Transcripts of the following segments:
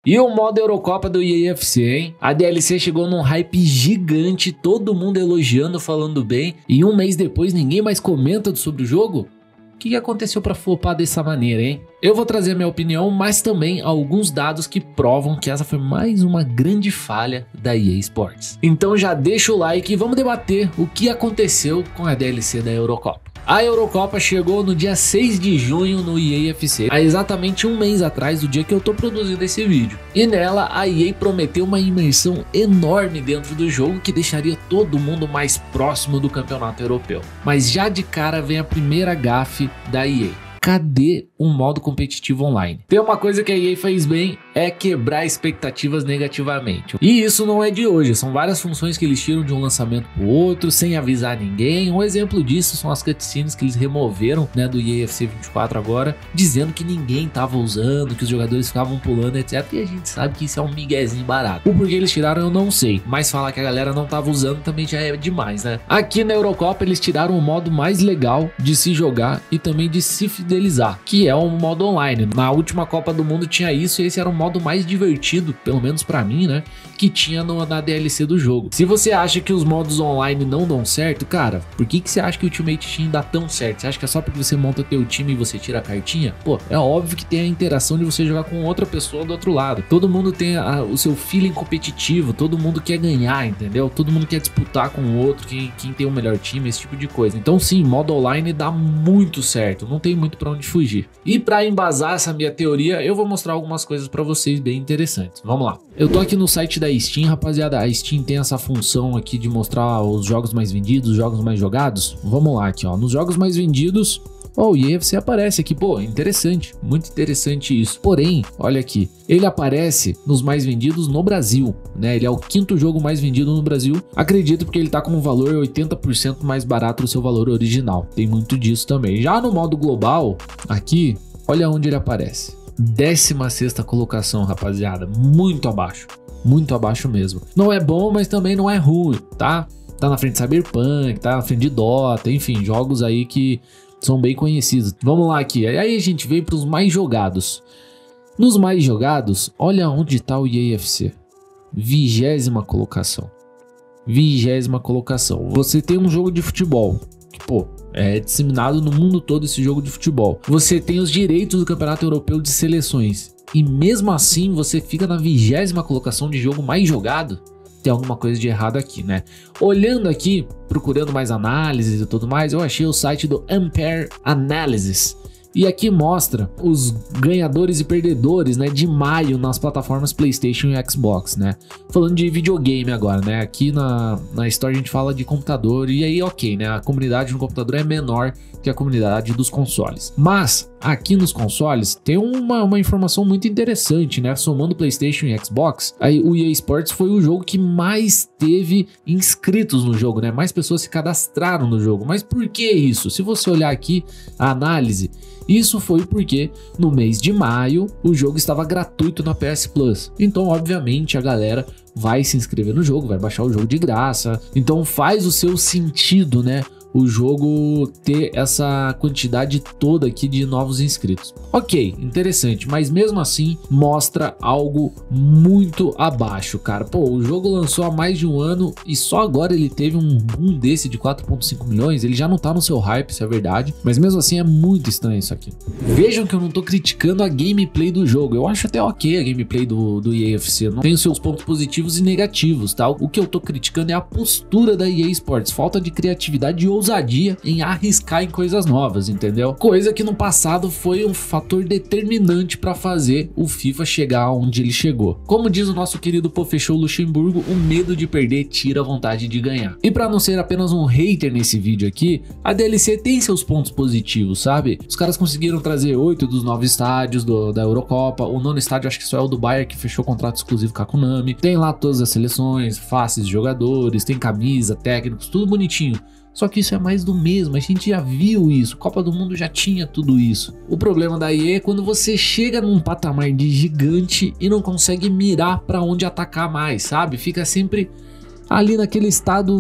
E o modo Eurocopa do EA FC, hein? A DLC chegou num hype gigante, todo mundo elogiando, falando bem, e um mês depois ninguém mais comenta sobre o jogo? O que aconteceu pra flopar dessa maneira, hein? Eu vou trazer a minha opinião, mas também alguns dados que provam que essa foi mais uma grande falha da EA Sports. Então já deixa o like e vamos debater o que aconteceu com a DLC da Eurocopa. A Eurocopa chegou no dia 6 de junho no EA FC, há exatamente um mês atrás do dia que eu tô produzindo esse vídeo. E nela a EA prometeu uma imersão enorme dentro do jogo que deixaria todo mundo mais próximo do campeonato europeu. Mas já de cara vem a primeira gafe da EA. Cadê um modo competitivo online? Tem uma coisa que a EA fez bem, é quebrar expectativas negativamente. E isso não é de hoje, são várias funções que eles tiram de um lançamento para o outro, sem avisar ninguém. Um exemplo disso são as cutscenes que eles removeram, né, do EA FC 24 agora, dizendo que ninguém tava usando, que os jogadores ficavam pulando, etc. E a gente sabe que isso é um miguezinho barato. O porquê eles tiraram eu não sei, mas falar que a galera não tava usando também já é demais, né? Aqui na Eurocopa eles tiraram o modo mais legal de se jogar e também de se fidelizar, que é o modo online. Na última Copa do Mundo tinha isso e esse era o modo mais divertido, pelo menos pra mim, né, que tinha na DLC do jogo. Se você acha que os modos online não dão certo, cara, por que você acha que o Ultimate Team dá tão certo? Você acha que é só porque você monta teu time e você tira a cartinha? Pô, é óbvio que tem a interação de você jogar com outra pessoa do outro lado. Todo mundo tem o seu feeling competitivo, todo mundo quer ganhar, entendeu? Todo mundo quer disputar com o outro, quem tem o melhor time, esse tipo de coisa. Então sim, modo online dá muito certo, não tem muito pra onde fugir. E pra embasar essa minha teoria, eu vou mostrar algumas coisas pra vocês bem interessantes. Vamos lá. Eu tô aqui no site da Steam, rapaziada. A Steam tem essa função aqui de mostrar os jogos mais vendidos, os jogos mais jogados. Vamos lá aqui, ó. Nos jogos mais vendidos, o EA FC aparece aqui, pô, interessante, muito interessante isso. Porém, olha aqui, ele aparece nos mais vendidos no Brasil, né? Ele é o quinto jogo mais vendido no Brasil. Acredito porque ele tá com um valor 80% mais barato do seu valor original. Tem muito disso também. Já no modo global, aqui, olha onde ele aparece. 16ª colocação, rapaziada, muito abaixo mesmo. Não é bom, mas também não é ruim, tá? Tá na frente de Cyberpunk, tá na frente de Dota, enfim, jogos aí que são bem conhecidos. Vamos lá aqui, aí a gente vem para os mais jogados. Nos mais jogados, olha onde tá o EA FC. 20ª colocação. 20ª colocação. Você tem um jogo de futebol, que pô, é disseminado no mundo todo esse jogo de futebol. Você tem os direitos do Campeonato Europeu de Seleções. E mesmo assim você fica na 20ª colocação de jogo mais jogado. Tem alguma coisa de errado aqui, né? Olhando aqui, procurando mais análises e tudo mais, eu achei o site do Ampere Analysis. E aqui mostra os ganhadores e perdedores, né, de maio nas plataformas PlayStation e Xbox, né? Falando de videogame agora, né? Aqui na Store a gente fala de computador e aí ok, né? A comunidade no computador é menor que a comunidade dos consoles. Mas aqui nos consoles tem uma informação muito interessante, né? Somando PlayStation e Xbox, aí o EA Sports foi o jogo que mais teve inscritos no jogo, né? Mais pessoas se cadastraram no jogo. Mas por que isso? Se você olhar aqui a análise, isso foi porque no mês de maio o jogo estava gratuito na PS Plus. Então, obviamente, a galera vai se inscrever no jogo, vai baixar o jogo de graça. Então faz o seu sentido, né? O jogo ter essa quantidade toda aqui de novos inscritos. Ok, interessante, mas mesmo assim mostra algo muito abaixo, cara. Pô, o jogo lançou há mais de um ano e só agora ele teve um boom desse de 4,5 milhões. Ele já não tá no seu hype, isso é verdade, mas mesmo assim é muito estranho isso aqui. Vejam que eu não tô criticando a gameplay do jogo, eu acho até ok a gameplay do EA FC, não tem os seus pontos positivos e negativos, tá? O que eu tô criticando é a postura da EA Sports, falta de criatividade e ousadia em arriscar em coisas novas, entendeu? Coisa que no passado foi um fator determinante para fazer o FIFA chegar onde ele chegou. Como diz o nosso querido Pofechou Luxemburgo, o medo de perder tira a vontade de ganhar. E para não ser apenas um hater nesse vídeo aqui, a DLC tem seus pontos positivos, sabe? Os caras conseguiram trazer 8 dos 9 estádios da Eurocopa, o 9º estádio acho que só é o do Bayern que fechou contrato exclusivo com a Konami, tem lá todas as seleções, faces de jogadores, tem camisa, técnicos, tudo bonitinho. Só que isso é mais do mesmo, a gente já viu isso, Copa do Mundo já tinha tudo isso. O problema da EA é quando você chega num patamar de gigante e não consegue mirar pra onde atacar mais, sabe? Fica sempre ali naquele estado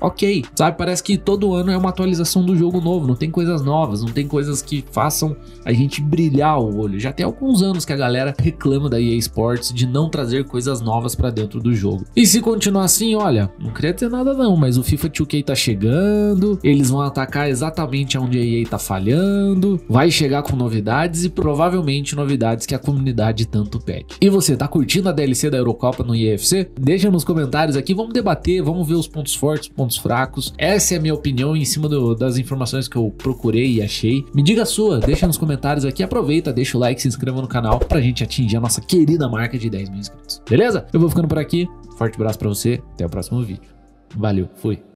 ok, sabe? Parece que todo ano é uma atualização do jogo novo, não tem coisas novas, não tem coisas que façam a gente brilhar o olho. Já tem alguns anos que a galera reclama da EA Sports de não trazer coisas novas pra dentro do jogo. E se continuar assim, olha, não queria dizer nada não, mas o FIFA 2K tá chegando, eles vão atacar exatamente onde a EA tá falhando, vai chegar com novidades e provavelmente novidades que a comunidade tanto pede. E você, tá curtindo a DLC da Eurocopa no EAFC? Deixa nos comentários aqui, vamos debater, vamos ver os pontos fortes, pontos fracos. Essa é a minha opinião em cima das informações que eu procurei e achei. Me diga a sua, deixa nos comentários aqui, aproveita, deixa o like, se inscreva no canal pra gente atingir a nossa querida marca de 10 mil inscritos. Beleza? Eu vou ficando por aqui, forte abraço pra você, até o próximo vídeo. Valeu, fui!